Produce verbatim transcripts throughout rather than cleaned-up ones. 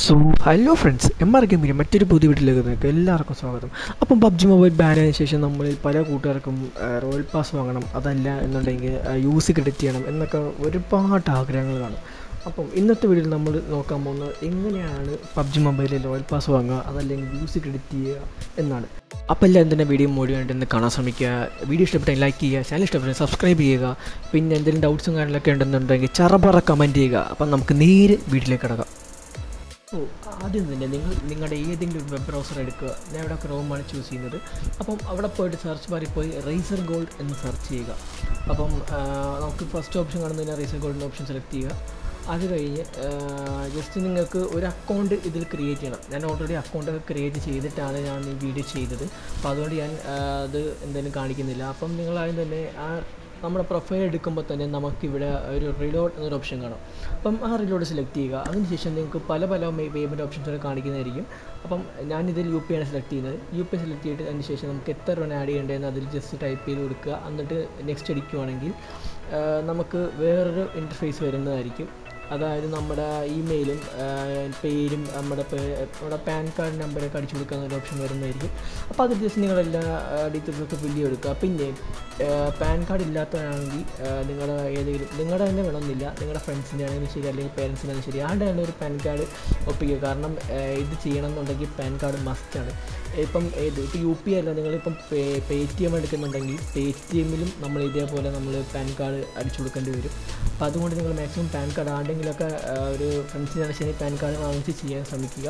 So, hello friends, M R Gaming മറ്റൊരു പുതിയ വീട്ടിലേക്ക് എല്ലാവർക്കും സ്വാഗതം. അപ്പം പബ്ജി മൊബൈൽ ബാൻ ആയതിനു ശേഷം നമ്മളിൽ പല കൂട്ടുകാർക്കും റോയൽ പാസ് വാങ്ങണം, അതല്ല എന്നുണ്ടെങ്കിൽ യൂസ് ക്രെഡിറ്റ് ചെയ്യണം എന്നൊക്കെ ഒരുപാട് ആഗ്രഹങ്ങൾ കാണും. അപ്പം ഇന്നത്തെ വീഡിയോയിൽ നമ്മൾ നോക്കാൻ പോകുന്നത് എങ്ങനെയാണ് പബ്ജി മൊബൈലിൽ റോയൽ പാസ് വാങ്ങുക, അതല്ലെങ്കിൽ യൂസ് ക്രെഡിറ്റ് ചെയ്യുക എന്നാണ്. അപ്പോൾ എല്ലാവരും തന്നെ വീഡിയോ മോഡിയായിട്ടൊന്ന് കാണാൻ ശ്രമിക്കുക. വീഡിയോ ഇഷ്ടപ്പെട്ടാൽ ലൈക്ക് ചെയ്യുക, ചാനൽ ഇഷ്ടപ്പെട്ടാൽ സബ്സ്ക്രൈബ് ചെയ്യുക. പിന്നെ എന്തെങ്കിലും ഡൗട്ട്സും കാര്യങ്ങളൊക്കെ ഉണ്ടെന്നുണ്ടെങ്കിൽ ചറപറ കമൻറ്റ് ചെയ്യുക. അപ്പം നമുക്ക് നേരെ വീട്ടിലേക്ക് കിടക്കാം. ഓ ആദ്യം തന്നെ നിങ്ങൾ നിങ്ങളുടെ ഏതെങ്കിലും ഒരു വെബ് ബ്രൗസർ എടുക്കുക. ഞാൻ ഇവിടെ ക്രോമാണ് ചൂസ് ചെയ്യുന്നത്. അപ്പം അവിടെ പോയിട്ട് സെർച്ച് ബാറിൽ പോയി റേസർ ഗോൾഡ് എന്ന് സെർച്ച് ചെയ്യുക. അപ്പം നമുക്ക് ഫസ്റ്റ് ഓപ്ഷൻ കാണുന്നതിന് റേസർ ഗോൾഡിൻ്റെ ഓപ്ഷൻ സെലക്ട് ചെയ്യുക. അത് കഴിഞ്ഞ് ജസ്റ്റ് നിങ്ങൾക്ക് ഒരു അക്കൗണ്ട് ഇതിൽ ക്രിയേറ്റ് ചെയ്യണം. ഞാൻ ഓൾറെഡി അക്കൗണ്ടൊക്കെ ക്രിയേറ്റ് ചെയ്തിട്ടാണ് ഞാൻ ഈ വീഡിയോ ചെയ്തത്. അപ്പോൾ അതുകൊണ്ട് ഞാൻ അത് എന്തായാലും കാണിക്കുന്നില്ല. അപ്പം നിങ്ങളാദ്യം തന്നെ ആ നമ്മുടെ പ്രൊഫൈൽ എടുക്കുമ്പോൾ തന്നെ നമുക്കിവിടെ ഒരു റിലോഡ് എന്നൊരു ഓപ്ഷൻ കാണാം. അപ്പം ആ റിലോഡ് സെലക്ട് ചെയ്യുക. അതിനുശേഷം നിങ്ങൾക്ക് പല പല പേയ്മെൻറ്റ് ഓപ്ഷൻസൊക്കെ കാണിക്കുന്നതായിരിക്കും. അപ്പം ഞാനിതിൽ യു പി ആണ് സെലക്ട് ചെയ്യുന്നത്. യു പി സെലക്ട് ചെയ്തിട്ട് അതിന് ശേഷം നമുക്ക് എത്ര രൂപ ആഡ് ചെയ്യേണ്ടതെന്ന് അതിൽ ജസ്റ്റ് ടൈപ്പ് ചെയ്ത് കൊടുക്കുക. എന്നിട്ട് നെക്സ്റ്റ് അടിക്കുവാണെങ്കിൽ നമുക്ക് വേറൊരു ഇൻ്റർഫേസ് വരുന്നതായിരിക്കും. അതായത് നമ്മുടെ ഇമെയിലും പേരും നമ്മുടെ നമ്മുടെ പാൻ കാർഡ് നമ്പറൊക്കെ അടിച്ചു കൊടുക്കുന്ന ഒരു ഓപ്ഷൻ വരുന്നതായിരിക്കും. അപ്പോൾ അതിൽ ജസ്റ്റ് നിങ്ങളെല്ലാ ഡീറ്റെയിൽസൊക്കെ ഫില്ല് ചെയ്തെടുക്കുക. പിന്നെ പാൻ കാർഡ് ഇല്ലാത്തതാണെങ്കിൽ നിങ്ങളുടെ ഏതെങ്കിലും നിങ്ങളുടെ തന്നെ വേണമെന്നില്ല, നിങ്ങളുടെ ഫ്രണ്ട്സിൻ്റെ ആണെങ്കിലും ശരി, അല്ലെങ്കിൽ പേരൻസിൻ്റെ ആണെങ്കിലും ശരി, ആരുടെ തന്നെ ഒരു പാൻ കാർഡ് ഒപ്പിക്കുക. കാരണം ഇത് ചെയ്യണം എന്നുണ്ടെങ്കിൽ പാൻ കാർഡ് മസ്റ്റാണ്. ഇപ്പം ഏത് ഇപ്പോൾ യു പി അല്ല, നിങ്ങളിപ്പം പേ പേ ടി എം എടുക്കുന്നുണ്ടെങ്കിൽ പേ ടി എമ്മിലും നമ്മൾ ഇതേപോലെ നമ്മൾ പാൻ കാർഡ് അടിച്ചു കൊടുക്കേണ്ടി വരും. അപ്പോൾ അതുകൊണ്ട് നിങ്ങൾ മാക്സിമം പാൻ കാർഡ് ആരുടെങ്കിലൊക്കെ ഒരു ഫ്രണ്ട്സിനാണ് ശരി പാൻ കാർഡ് വാങ്ങിച്ച് ചെയ്യാൻ ശ്രമിക്കുക.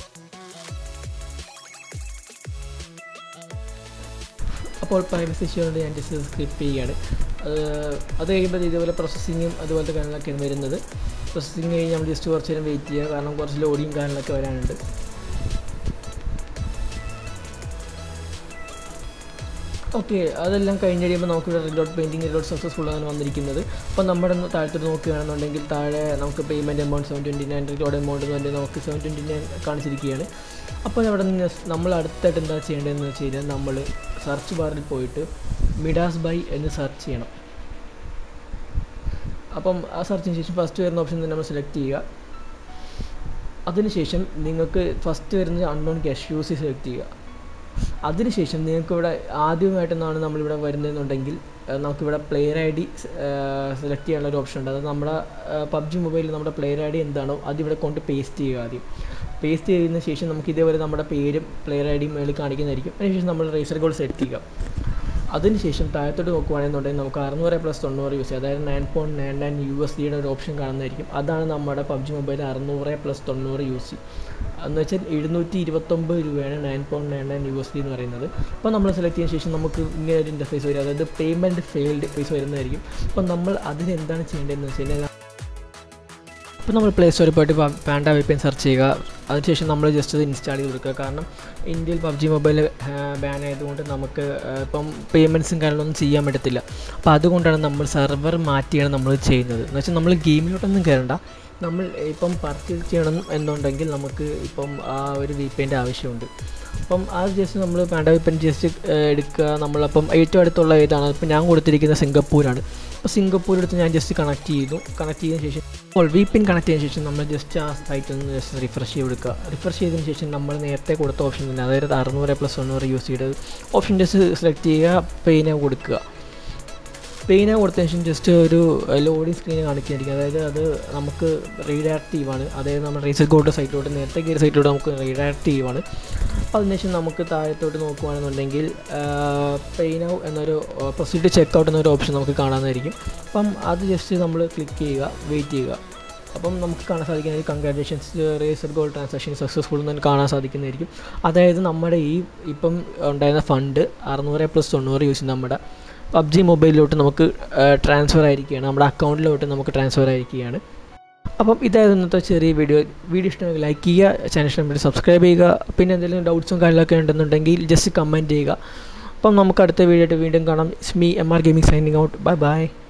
അപ്പോൾ പ്രൈവസി ഇഷ്യൂ കൊണ്ട് ഞാൻ ജസ്റ്റ് സ്കിപ്പ് ചെയ്യുകയാണ്. അത് കഴിയുമ്പോൾ ഇതേപോലെ പ്രോസസ്സിങ്ങും അതുപോലത്തെ കാര്യങ്ങളൊക്കെയാണ് വരുന്നത്. പ്രോസസ്സിങ് കഴിഞ്ഞ് നമ്മൾ ജസ്റ്റ് കുറച്ച് നേരം വെയിറ്റ് ചെയ്യുക. കാരണം കുറച്ച് ലോഡിയും കാര്യങ്ങളൊക്കെ വരാനുണ്ട്. ഓക്കെ, അതെല്ലാം കഴിഞ്ഞ് കഴിയുമ്പോൾ നമുക്കിവിടെ റിലോഡ് പെയിൻറ്റിങ് റിലോഡ് സക്സസ്ഫുൾ ആണ് വന്നിരിക്കുന്നത്. അപ്പോൾ നമ്മുടെ താഴത്തോട്ട് നോക്കുകയാണെന്നുണ്ടെങ്കിൽ താഴെ നമുക്ക് payment amount seven twenty nine reload amount എന്ന് പറഞ്ഞാൽ നമുക്ക് സെവൻ ട്വൻറ്റി നയൻ കാണിച്ചിരിക്കുകയാണ്. അപ്പോൾ അവിടെ നിന്ന് നമ്മൾ അടുത്തായിട്ട് എന്താ ചെയ്യേണ്ടതെന്ന് വെച്ച് കഴിഞ്ഞാൽ നമ്മൾ സെർച്ച് ബാറിൽ പോയിട്ട് മിഡാസ് ബൈ എന്ന് സെർച്ച് ചെയ്യണം. അപ്പം ആ സെർച്ചിന് ശേഷം ഫസ്റ്റ് വരുന്ന ഓപ്ഷൻ തന്നെ നമ്മൾ സെലക്ട് ചെയ്യുക. അതിനുശേഷം നിങ്ങൾക്ക് ഫസ്റ്റ് വരുന്നത് അൺനോൺ ക്യാഷ് യൂസ് സെലക്ട് ചെയ്യുക. അതിനുശേഷം നിങ്ങൾക്കിവിടെ ആദ്യമായിട്ടെന്നാണ് നമ്മളിവിടെ വരുന്നതെന്നുണ്ടെങ്കിൽ നമുക്കിവിടെ പ്ലെയർ ഐ ഡി സെലക്ട് ചെയ്യാനുള്ള ഒരു ഓപ്ഷൻ ഉണ്ട്. അത് നമ്മുടെ പബ്ജി മൊബൈലിൽ നമ്മുടെ പ്ലെയർ ഐ ഡി എന്താണോ അതിവിടെ കൊണ്ട് പേസ്റ്റ് ചെയ്യുക. ആദ്യം പേസ്റ്റ് ചെയ്തതിന് ശേഷം നമുക്ക് ഇതേപോലെ നമ്മുടെ പേരും പ്ലെയർ ഐ ഡിയും മേളിൽ കാണിക്കുന്നതായിരിക്കും. അതിനുശേഷം നമ്മൾ റേസർ ഗോൾഡ് സെലക്ട് ചെയ്യുക. അതിനുശേഷം താഴത്തോട്ട് നോക്കുകയാണെന്നുണ്ടെങ്കിൽ നമുക്ക് അറുന്നൂറ് പ്ലസ് തൊണ്ണൂറ് യൂസ് ചെയ്യാം. അതായത് nine point nine nine U S ഡിയുടെ ഒരു ഓപ്ഷൻ കാണുന്നതായിരിക്കും. അതാണ് നമ്മുടെ പബ്ജി മൊബൈൽ അറുന്നൂറ് പ്ലസ് തൊണ്ണൂറ് യൂസ് ചെയ്യും എന്ന് വെച്ചാൽ എഴുന്നൂറ്റി ഇരുപത്തൊമ്പത് രൂപയാണ് nine point nine nine U S D എന്ന് പറയുന്നത്. അപ്പോൾ നമ്മൾ സെലക്ട് ചെയ്തതിന് ശേഷം നമുക്ക് ഇങ്ങനെ ഒരു ഇൻ്റർഫേസ് വരും. അതായത് പേയ്മെൻറ്റ് ഫെയിൽഡ് ഫേസ് വരുന്നതായിരിക്കും. അപ്പോൾ നമ്മൾ അതിന് എന്താണ് ചെയ്യേണ്ടതെന്ന് വെച്ച് കഴിഞ്ഞാൽ അപ്പോൾ നമ്മൾ പ്ലേ സ്റ്റോറിൽ പോയിട്ട് panda V P N search ചെയ്യുക. അതിനുശേഷം നമ്മൾ ജസ്റ്റ് അത് ഇൻസ്റ്റാൾ ചെയ്ത് കൊടുക്കുക. കാരണം ഇന്ത്യയിൽ പബ്ജി മൊബൈൽ ബാൻ ആയതുകൊണ്ട് നമുക്ക് ഇപ്പം പേയ്മെൻറ്റ്സും കാര്യങ്ങളൊന്നും ചെയ്യാൻ പറ്റത്തില്ല. അപ്പോൾ അതുകൊണ്ടാണ് നമ്മൾ സെർവർ മാറ്റിയാണ് നമ്മൾ ചെയ്യുന്നത്. എന്ന് വെച്ചാൽ നമ്മൾ ഗെയിമിലോട്ടൊന്നും കയറണ്ട. നമ്മൾ ഇപ്പം പർച്ചേസ് ചെയ്യണം എന്നുണ്ടെങ്കിൽ നമുക്ക് ഇപ്പം ആ ഒരു വി പി എൻ്റെ ആവശ്യമുണ്ട്. അപ്പം അത് ജസ്റ്റ് നമ്മൾ panda V P N just എടുക്കുക. നമ്മളപ്പം ഏറ്റവും അടുത്തുള്ള ഏതാണ്, ഇപ്പം ഞാൻ കൊടുത്തിരിക്കുന്നത് സിംഗപ്പൂരാണ്. അപ്പോൾ സിംഗപ്പൂർ എടുത്ത് ഞാൻ ജസ്റ്റ് കണക്ട് ചെയ്തു. കണക്ട് ചെയ്തതിന് ശേഷം അപ്പോൾ വി പി എൻ കണക്ട് ചെയ്തതിന് ശേഷം നമ്മൾ ജസ്റ്റ് ആ സൈറ്റ് ഒന്ന് ജസ്റ്റ് റിഫ്രഷ് ചെയ്ത് കൊടുക്കുക. റിഫ്രഷ് ചെയ്തതിന് ശേഷം നമ്മൾ നേരത്തെ കൊടുത്ത ഓപ്ഷൻ തന്നെ, അതായത് അറുന്നൂറ് പ്ലസ് തൊണ്ണൂറ് യൂസ് ചെയ്ത് ഓപ്ഷൻ ജസ്റ്റ് സെലക്ട് ചെയ്യുക. പെയിനെ കൊടുക്കുക. പെയിനെ കൊടുത്തതിന് ശേഷം ജസ്റ്റ് ഒരു ലോഡിങ് സ്ക്രീൻ കാണിക്കുന്നതായിരിക്കും. അതായത് അത് നമുക്ക് റീഡയറക്റ്റീവാണ്. അതായത് നമ്മൾ റേസർ ഗോൾഡ് സൈറ്റിലോട്ട് നേരത്തെ കയറിയ സൈറ്റിലോട്ട് നമുക്ക് റീഡയറക്റ്റീവാണ്. അപ്പോൾ അതിനുശേഷം നമുക്ക് താഴത്തോട്ട് നോക്കുകയാണെന്നുണ്ടെങ്കിൽ പെയിനൗ എന്നൊരു പ്രൊസീഡ് ചെക്ക് ഔട്ട് എന്നൊരു ഓപ്ഷൻ നമുക്ക് കാണാവുന്നതായിരിക്കും. അപ്പം അത് ജസ്റ്റ് നമ്മൾ ക്ലിക്ക് ചെയ്യുക, വെയിറ്റ് ചെയ്യുക. അപ്പം നമുക്ക് കാണാൻ സാധിക്കുന്നത് congratulations razer gold transaction successful എന്ന് കാണാൻ സാധിക്കുന്നതായിരിക്കും. അതായത് നമ്മുടെ ഈ ഇപ്പം ഉണ്ടായിരുന്ന ഫണ്ട് അറുന്നൂറ് പ്ലസ് തൊണ്ണൂറ് യൂസ് ചെയ്യുന്ന നമ്മുടെ പബ്ജി മൊബൈലിലോട്ട് നമുക്ക് ട്രാൻസ്ഫർ ആയിരിക്കുകയാണ്, നമ്മുടെ അക്കൗണ്ടിലോട്ട് നമുക്ക് ട്രാൻസ്ഫർ ആയിരിക്കുകയാണ്. അപ്പം ഇതായിരുന്നു ഇന്നത്തെ ചെറിയ വീഡിയോ. വീഡിയോ ഇഷ്ടമെങ്കിൽ ലൈക്ക് ചെയ്യുക, ചാനൽ ഇഷ്ടമെങ്കിൽ സബ്സ്ക്രൈബ് ചെയ്യുക. പിന്നെ എന്തെങ്കിലും ഡൗട്ട്സും കാര്യങ്ങളൊക്കെ ഉണ്ടെന്നുണ്ടെങ്കിൽ ജസ്റ്റ് കമൻറ്റ് ചെയ്യുക. അപ്പം നമുക്ക് അടുത്ത വീഡിയോ ആയിട്ട് വീണ്ടും കാണാം. It's me M R gaming signing out. Bye by.